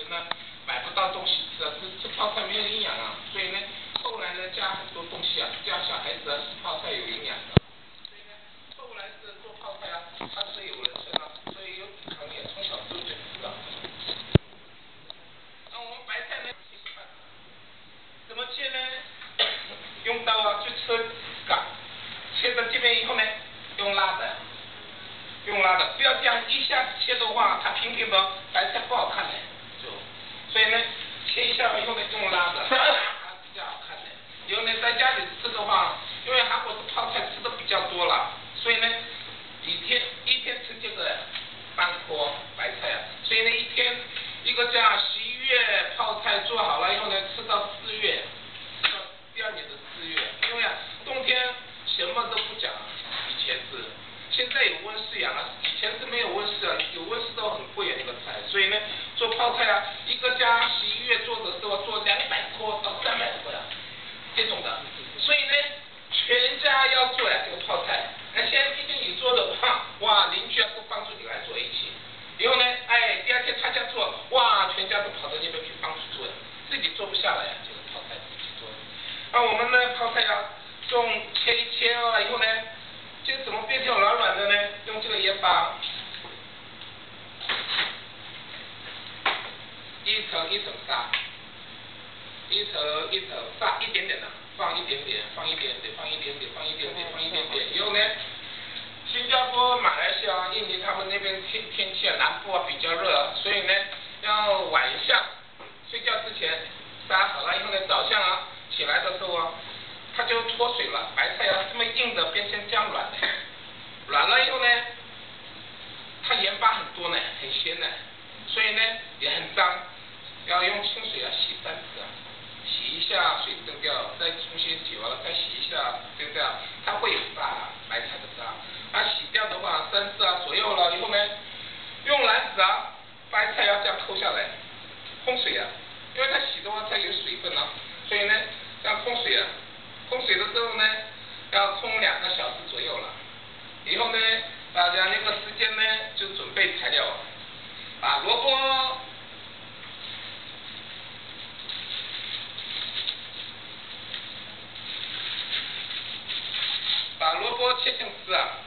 呢买不到东西吃啊，吃泡菜没有营养啊，所以呢后来呢加很多东西啊，教小孩子啊吃泡菜有营养的。所以呢后来是做泡菜啊，它是有人参啊，所以有抵抗力，从小就知道。那我们白菜呢，怎么切呢？用刀啊去切杆，切到这边以后呢，用拉的，不要这样一下子切的话，它平平的白菜不好看的，所以呢，切一下以后呢，用拉的，它比较好看的。以后呢，在家里吃的话，因为韩国的泡菜吃的比较多了，所以呢，一天吃这个半颗白菜啊，所以呢一个这样11月泡菜做好了以后呢，吃到4月，到第2年的4月，因为啊冬天什么都不长，以前是，现在有温室养了，以前是没有温室啊，有温室都很贵啊那个菜，所以呢做泡菜啊，一个家11月做的时候做200颗到300颗呀，这种的，所以呢全家要做呀这个泡菜，那现在毕竟你做的话，哇邻居啊都帮助你来做一起，以后呢第2天他家做，哇全家都跑到那边去帮助做，自己做不下来呀这个泡菜自己做。那我们呢泡菜呀切一切了以后呢，这个怎么变成软软的呢？用这个盐巴一层一层撒，一层一层撒一点点的，放一点点，以后呢，新加坡、马来西亚、印尼他们那边天气啊，南部啊比较热，所以呢要晚上睡觉之前撒好了以后呢，早上啊起来的时候啊，它就脱水了，白菜啊这么硬的变成这样软的，软了以后呢，它盐巴很多呢，很鲜呢，所以呢也很脏，要用清水啊洗3次啊，洗一下水蒸掉，再重新洗完了再洗一下蒸掉，它会有渣，白菜的渣，它洗掉的话3次啊左右了以后呢，用篮子啊白菜要这样抠下来，烘水啊，因为它洗的话它有水分啊，所以呢这样烘水啊，烘水的时候呢要烘2个小时左右了，以后呢大家那个时间呢就准备材料，把萝卜切成丝啊，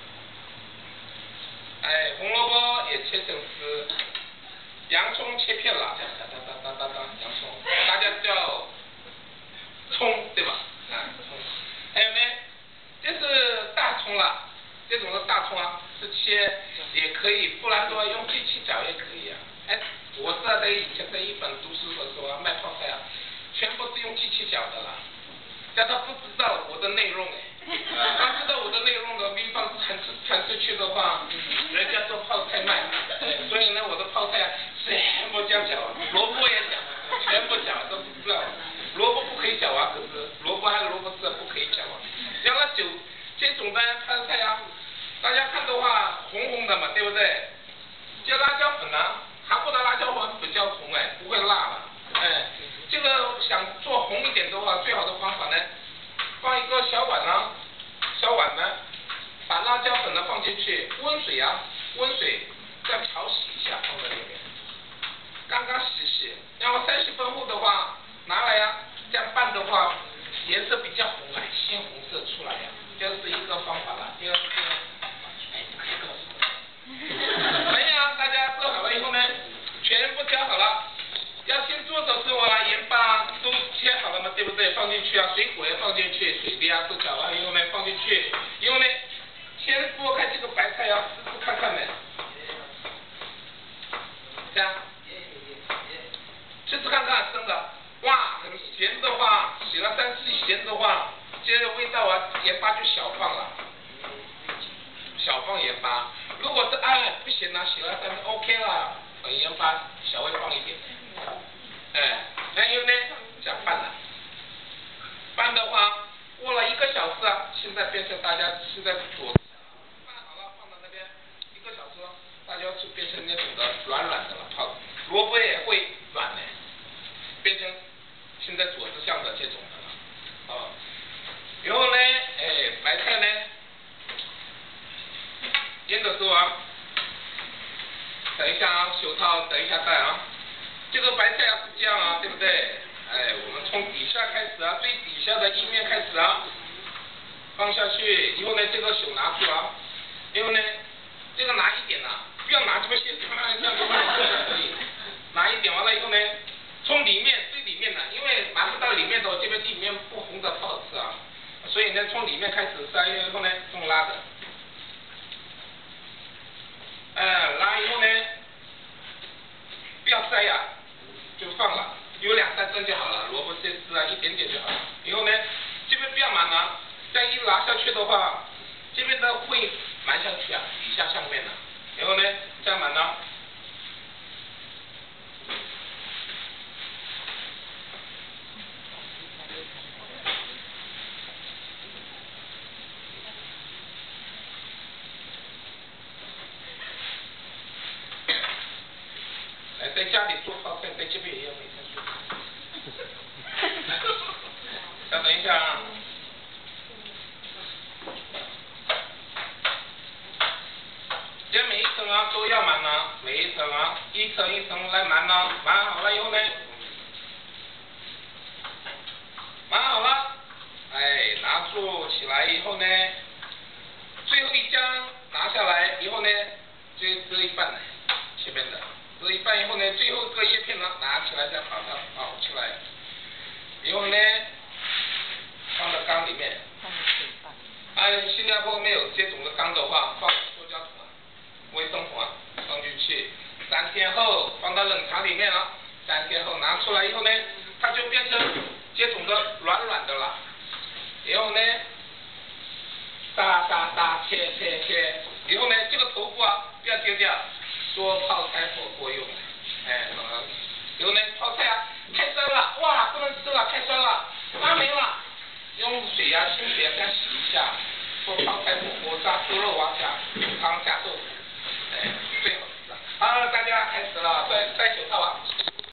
红萝卜也切成丝，洋葱切片了，洋葱，大家叫葱对吧？葱，还有呢，这是大葱了，这种的大葱啊是切也可以，不然的话用机器搅也可以啊。我是在以前在日本读书的时候啊，卖泡菜啊，全部是用机器搅的啦，叫他不知道我的内容他知道我的内容的地方传出去的话，人家做泡菜卖，所以呢我的泡菜啊全部这样搅，萝卜也搅，全部搅都不知道，萝卜不可以搅啊，可是萝卜还有萝卜丝不可以搅啊，像那这种的泡菜啊，大家看的话红红的嘛，对不对？这辣椒粉啊，韩国的辣椒粉比较红不会辣了，这个想做红一点的话，最好的方法呢，放一个小碗呢，把辣椒粉呢放进去，温水再炒洗一下，放在里面，刚刚洗，然后30分后的话拿来这样拌的话，颜色比较红鲜红色出来这是一个方法了。第二个，可以告诉我。没有，大家做好了以后呢，全部调好了。要先做的时候啊，盐巴都切好了嘛，对不对？放进去啊，水果也放进去，水梨都搅完以后呢，放进去，以后呢，先剥开这个白菜试看看这样，试看看生的，哇，很咸的话，洗了3次咸的话，这个味道盐巴就小放了，小放盐巴。如果是不咸洗了3次 OK 了，盐巴稍微放一点。然后呢，这样拌了，拌的话过了1个小时现在变成大家现在煮，拌好了放到那边1个小时，大家就变成那种的软软的了，萝卜也会软的，变成现在佐治酱的这种的了，然后呢，白菜呢，腌的时候等一下手套等一下戴这个白菜要是这样啊，对不对？哎，我们从底下开始啊，最底下的一面开始啊，放下去，以后呢，这个手拿住啊，然后呢，这个拿一点啊，不要拿这么些，这样就可以。拿一点完了以后呢，从里面最里面的，因为拿不到里面的，这边里面不红的不好吃啊，所以呢，从里面开始塞，以后呢，用拉的。拉以后呢，不要塞呀、就放了，有2、3根就好了，萝卜切丝啊，一点点就好了。以后呢，这边不要满了，再一拿下去的话，这边的会满下去啊，底下上面的。然后呢，再满了。在家里做泡菜，在这边也要每天做。稍等一下啊。这每一层啊都要满了，每一层啊一层一层来满了，满好了以后呢，满好了，哎，拿住起来以后呢，最后一张拿下来以后呢，就割一半，前面的。割一半以后呢，最后割叶片呢，拿起来再把它包起来，以后呢，放到缸里面。新加坡没有这种的缸的话，放塑胶桶啊，卫生桶啊，放进去，3天后放到冷藏里面了，3天后拿出来以后呢，它就变成这种的软软的了。然后呢，切，以后呢，这个头部啊不要丢掉。做泡菜火锅用，然后呢，泡菜啊，太酸了，哇，不能吃了，太酸了，发霉了，用水啊、清水啊这样洗一下，做泡菜火锅加猪肉啊加汤加豆腐，最好吃了。好，大家开始了，戴手套。